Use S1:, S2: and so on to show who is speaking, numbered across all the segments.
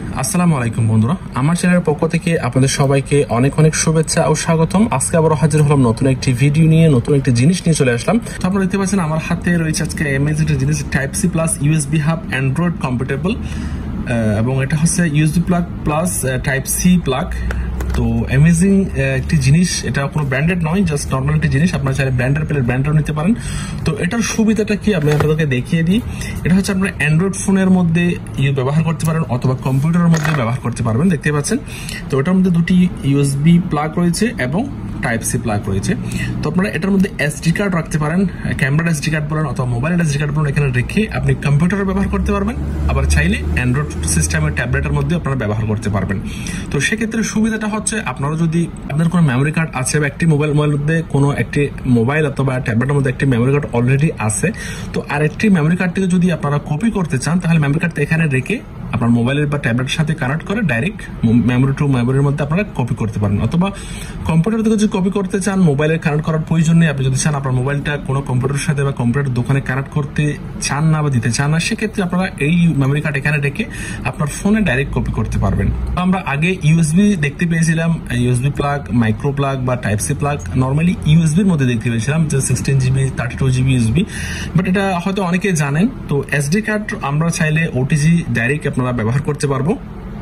S1: আসসালামু আলাইকুম বন্ধুরা, আমার চ্যানেলের পক্ষ থেকে আপনাদের সবাইকে অনেক অনেক শুভেচ্ছা ও স্বাগতম। আজকে আবারও হাজির হলাম নতুন একটি ভিডিও নিয়ে, নতুন একটি জিনিস নিয়ে চলে আসলাম। তো আপনারা দেখতে পাচ্ছেন আমার হাতে রয়েছে আজকে অ্যামেজিং একটা জিনিস, type C plus USB hub Android compatible, এবং এটা হচ্ছে USB plug plus type C plug. তো অ্যামেজিং একটি জিনিস, এটা কোনো ব্র্যান্ডেড নয়, জাস্ট নর্মাল একটি জিনিস। আপনারা চাইলে ব্র্যান্ডের পেলে ব্র্যান্ডও নিতে পারেন। তো এটার সুবিধাটা কি আমি আপনাদেরকে দেখিয়ে দিই। এটা হচ্ছে আপনারা অ্যান্ড্রয়েড ফোনের মধ্যে ব্যবহার করতে পারেন অথবা কম্পিউটারের মধ্যে ব্যবহার করতে পারবেন, দেখতে পাচ্ছেন। তো এটার মধ্যে দুটি ইউএসবি প্লাগ রয়েছে এবং টাইপ সি প্লাগ রয়েছে। তো আপনারা এটার মধ্যে এসডি কার্ড রাখতে পারেন, ক্যামেরার এসডি কার্ড বলেন অথবা মোবাইলের এসডি কার্ড বলেন, এখানে রেখে আপনি কম্পিউটারে ব্যবহার করতে পারবেন। আবার চাইলে অ্যান্ড্রয়েড সিস্টেমের ট্যাবলেটের মধ্যে আপনারা ব্যবহার করতে পারবেন। তো সেক্ষেত্রে সুবিধাটা হচ্ছে, আপনারা যদি আপনার কোনো মেমোরি কার্ড আছে বা একটি মোবাইলের মধ্যে কোনো একটি মোবাইল অথবা ট্যাবলেটের মধ্যে একটি মেমোরি কার্ড অলরেডি আছে, তো আরেকটি মেমোরি কার্ডটিকে যদি আপনারা কপি করতে চান, তাহলে মেমোরি কার্ডটা এখানে রেখে আপনার মোবাইলের বা ট্যাবলেটের সাথে কানেক্ট করে ডাইরেক্ট মেমোরি টু মেমোরির মধ্যে আপনারা কপি করতে পারেন। অথবা কম্পিউটার থেকে যদি কপি করতে চান, মোবাইলে কানেক্ট করার প্রয়োজন নেই। আপনি যদি চান আপনার মোবাইলটা কোনো কম্পিউটারের সাথে বা কম্পিউটার দোকানে কানেক্ট করতে চান না বা দিতে চান না, সেক্ষেত্রে আপনারা এই মেমোরি কার্ড এখানে রেখে আপনার ফোনে ডাইরেক্ট কপি করতে পারবেন। আমরা আগে ইউএসবি দেখতে পেয়েছিলাম, ইউএসবি প্লাগ, মাইক্রো প্লাগ বা টাইপ সি প্লাগ। নর্মালি ইউএসবির মধ্যে দেখতে পেয়েছিলাম যে 16 জিবি 32 জিবি ইউএসবি, বাট এটা হয়তো অনেকেই জানেন। তো এসডি কার্ড আমরা চাইলে ওটিজি ডাইরেক্ট আপনারা ব্যবহার করতে পারবো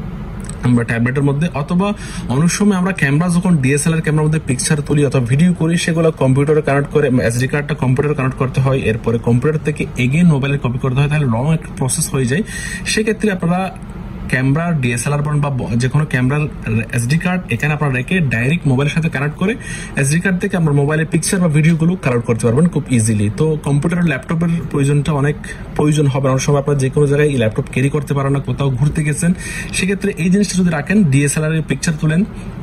S1: আমরা ট্যাবলেটের মধ্যে। অথবা অনেক সময় আমরা ক্যামেরা যখন ডিএসএলআর ক্যামেরার মধ্যে পিকচার তুলি অথবা ভিডিও করি, সেগুলো কম্পিউটারে কানেক্ট করে এসডি কার্ডটা কম্পিউটারে কানেক্ট করতে হয়, এরপরে কম্পিউটার থেকে এগেইন মোবাইলে কপি করতে হয়, তাহলে লং একটা প্রসেস হয়ে যায়। সেক্ষেত্রে আপনারা ক্যামেরার ডিএসএলআর বা যে কোনো ক্যামেরার এসডি কার্ড এখানে আপনারা রেখে ডাইরেক্ট মোবাইলের সাথে কানেক্ট করে এসডি কার্ড থেকে আপনার মোবাইলের পিকচার বা ভিডিওগুলো কালেক্ট করতে পারবেন খুব ইজিলি। তো কম্পিউটার ল্যাপটপের প্রয়োজনটা অনেক প্রয়োজন হবে। অনেক সময় আপনারা যে কোনো জায়গায় এই ল্যাপটপ ক্যারি করতে পারেন না, কোথাও ঘুরতে গেছেন, সেক্ষেত্রে এই জিনিসটা যদি রাখেন, ডিএসএলআর এর পিকচার তুলেন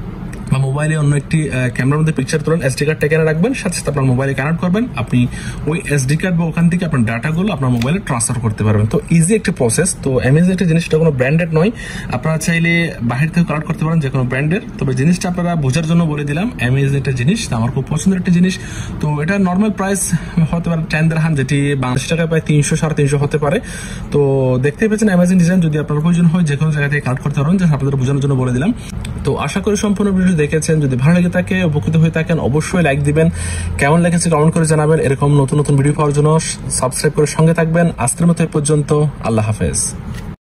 S1: বা মোবাইলে অন্য একটি ক্যামেরার মধ্যে পিকচার তোলেন, এসডি কার্ডটা এখানে রাখবেন, সাথে সাথে আপনার মোবাইলে কানেক্ট করবেন, আপনি ওই এসডি কার্ড বা ওখান থেকে আপনার ডাটাগুলো আপনার মোবাইলে ট্রান্সফার করতে পারবেন। তো ইজি একটা প্রসেস। তো অ্যামেজিং একটা জিনিসটা কোনো ব্র্যান্ডেড নয়, আপনারা চাইলে বাহির থেকে কানেক্ট করতে পারেন যে কোনো ব্র্যান্ডের। তবে জিনিসটা আপনারা বোঝার জন্য বলে দিলাম, অ্যামেজিং একটা জিনিস, আমার খুব পছন্দের একটা জিনিস। তো এটা নর্মাল প্রাইস হতে পারে 10 দিরহাম, যেটি বাংলাদেশ টাকায় প্রায় 300-350 হতে পারে। তো দেখতেই পেয়েছেন অ্যামেজিং ডিজাইন। যদি আপনার প্রয়োজন হয় যে কোনো জায়গা থেকে কানেক্ট করতে পারবেন, যে আপনাদের বোঝানোর জন্য বলে দিলাম। তো আশা করি সম্পূর্ণ ভিডিও দেখেছেন। যদি ভালো লেগে থাকে, উপকৃত হয়ে থাকেন, অবশ্যই লাইক দিবেন, কেমন লেগেছে কমেন্ট করে জানাবেন। এরকম নতুন নতুন ভিডিও পাওয়ার জন্য সাবস্ক্রাইব করে সঙ্গে থাকবেন। আজকের মতো এই পর্যন্ত, আল্লাহ হাফেজ।